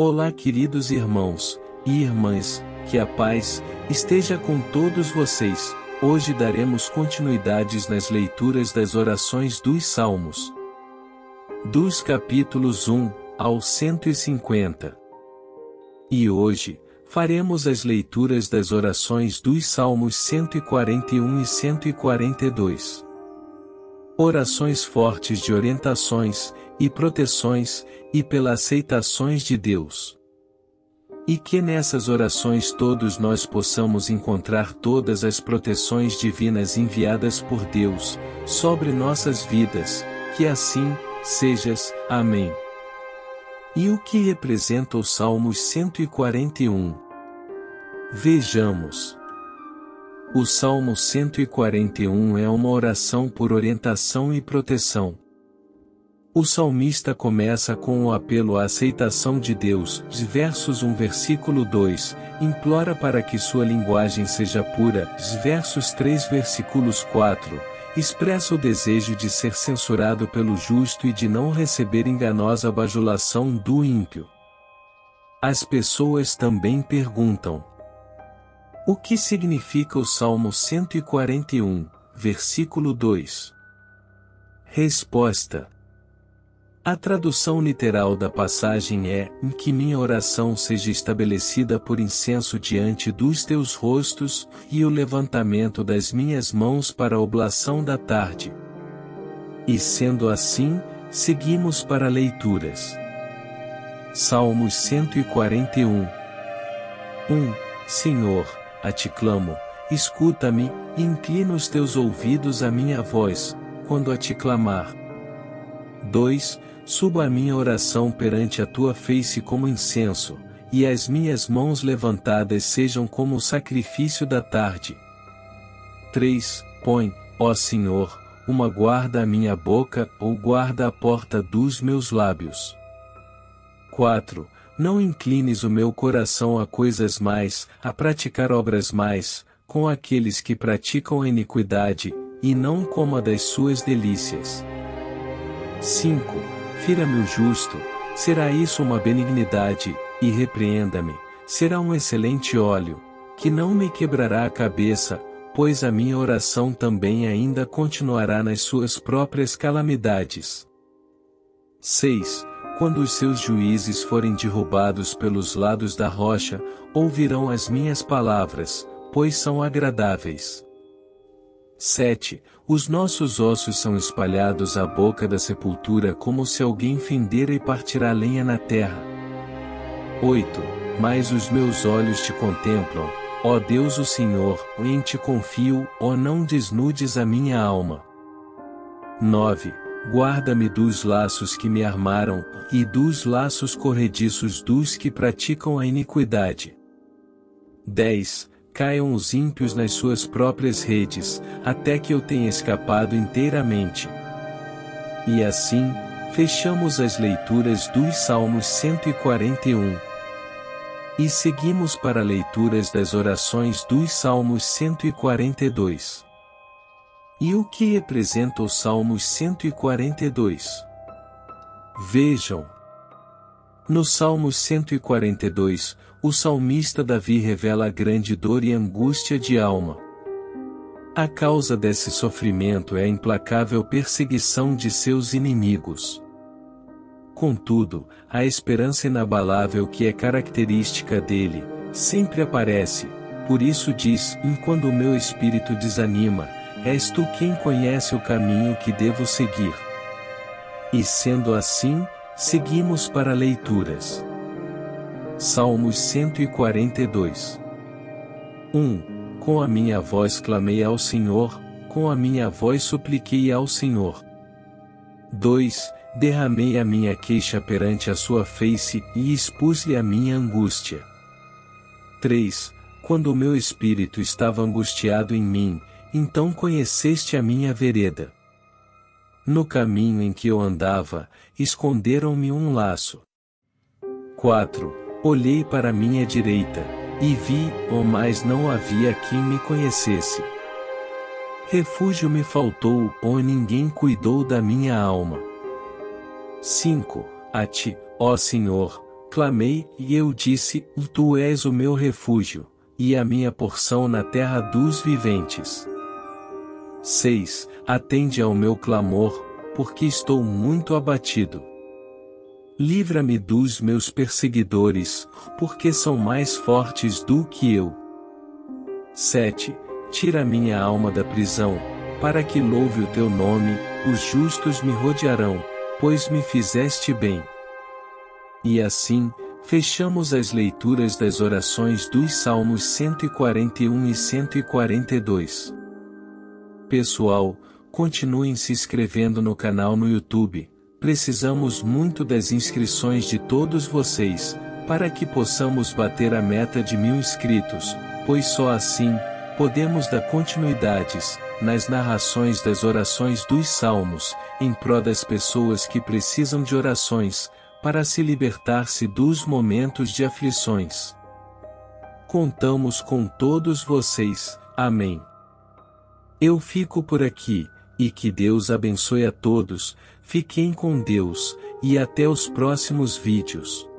Olá, queridos irmãos e irmãs, que a paz esteja com todos vocês. Hoje daremos continuidades nas leituras das orações dos Salmos, dos capítulos 1 ao 150. E hoje, faremos as leituras das orações dos Salmos 141 e 142. Orações fortes de orientações e proteções, e pelas aceitações de Deus. E que nessas orações todos nós possamos encontrar todas as proteções divinas enviadas por Deus, sobre nossas vidas, que assim sejas. Amém. E o que representa o Salmos 141? Vejamos. O Salmo 141 é uma oração por orientação e proteção. O salmista começa com o apelo à aceitação de Deus, versos 1 versículo 2, implora para que sua linguagem seja pura, versos 3 versículos 4, expressa o desejo de ser censurado pelo justo e de não receber enganosa bajulação do ímpio. As pessoas também perguntam: o que significa o Salmo 141, versículo 2? Resposta: a tradução literal da passagem é: que minha oração seja estabelecida por incenso diante dos teus rostos, e o levantamento das minhas mãos para a oblação da tarde. E sendo assim, seguimos para leituras. Salmos 141. 1. Senhor, a ti clamo, escuta-me, e inclina os teus ouvidos à minha voz, quando a ti clamar. 2. Suba a minha oração perante a tua face como incenso, e as minhas mãos levantadas sejam como o sacrifício da tarde. 3. Põe, ó Senhor, uma guarda à minha boca, ou guarda a porta dos meus lábios. 4. Não inclines o meu coração a coisas mais, a praticar obras mais, com aqueles que praticam a iniquidade, e não coma das suas delícias. 5. Fira-me o justo, será isso uma benignidade, e repreenda-me, será um excelente óleo, que não me quebrará a cabeça, pois a minha oração também ainda continuará nas suas próprias calamidades. 6. Quando os seus juízes forem derrubados pelos lados da rocha, ouvirão as minhas palavras, pois são agradáveis. 7. Os nossos ossos são espalhados à boca da sepultura como se alguém fendera e partirá lenha na terra. 8. Mas os meus olhos te contemplam, ó Deus o Senhor, em ti confio, ó não desnudes a minha alma. 9. Guarda-me dos laços que me armaram, e dos laços corrediços dos que praticam a iniquidade. 10. Caiam os ímpios nas suas próprias redes, até que eu tenha escapado inteiramente. E assim, fechamos as leituras dos Salmos 141. E seguimos para leituras das orações dos Salmos 142. E o que representa os Salmos 142? Vejam. No Salmos 142, o salmista Davi revela grande dor e angústia de alma. A causa desse sofrimento é a implacável perseguição de seus inimigos. Contudo, a esperança inabalável que é característica dele, sempre aparece, por isso diz: quando o meu espírito desanima, és tu quem conhece o caminho que devo seguir. E sendo assim, seguimos para leituras. Salmos 142. 1. Com a minha voz clamei ao Senhor, com a minha voz supliquei ao Senhor. 2. Derramei a minha queixa perante a sua face, e expus-lhe a minha angústia. 3. Quando o meu espírito estava angustiado em mim, então conheceste a minha vereda. No caminho em que eu andava, esconderam-me um laço. 4. Olhei para a minha direita, e vi, mas não havia quem me conhecesse. Refúgio me faltou, ninguém cuidou da minha alma. 5. A ti, ó Senhor, Clamei, e eu disse, Tu és o meu refúgio, e a minha porção na terra dos viventes. 6. Atende ao meu clamor, porque estou muito abatido. Livra-me dos meus perseguidores, porque são mais fortes do que eu. 7. Tira minha alma da prisão, para que louve o teu nome, os justos me rodearão, pois me fizeste bem. E assim, fechamos as leituras das orações dos Salmos 141 e 142. Pessoal, continuem se inscrevendo no canal no YouTube, precisamos muito das inscrições de todos vocês, para que possamos bater a meta de 1000 inscritos, pois só assim, podemos dar continuidades nas narrações das orações dos Salmos, em prol das pessoas que precisam de orações, para se libertar-se dos momentos de aflições. Contamos com todos vocês, amém. Eu fico por aqui, e que Deus abençoe a todos, fiquem com Deus, e até os próximos vídeos.